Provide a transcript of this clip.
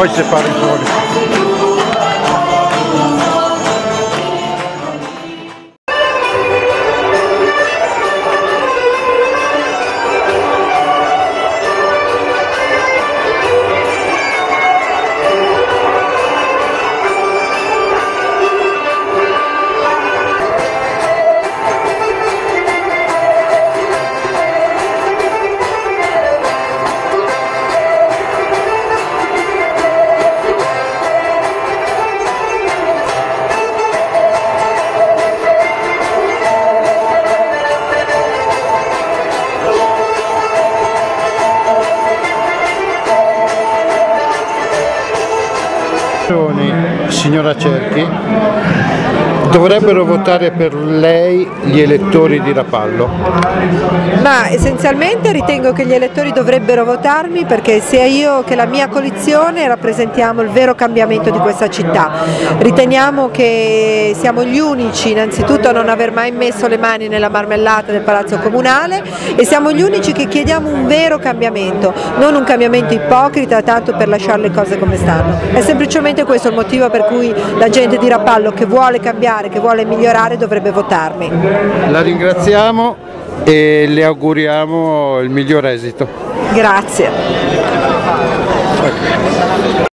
poi separo i soli. Signora Cerchi, dovrebbero votare per lei gli elettori di Rapallo? Ma essenzialmente ritengo che gli elettori dovrebbero votarmi perché sia io che la mia coalizione rappresentiamo il vero cambiamento di questa città. Riteniamo che siamo gli unici innanzitutto a non aver mai messo le mani nella marmellata del Palazzo Comunale e siamo gli unici che chiediamo un vero cambiamento, non un cambiamento ipocrita tanto per lasciare le cose come stanno. È semplicemente questo il motivo per cui la gente di Rapallo che vuole cambiare, che vuole migliorare dovrebbe votarmi. La ringraziamo e le auguriamo il miglior esito. Grazie.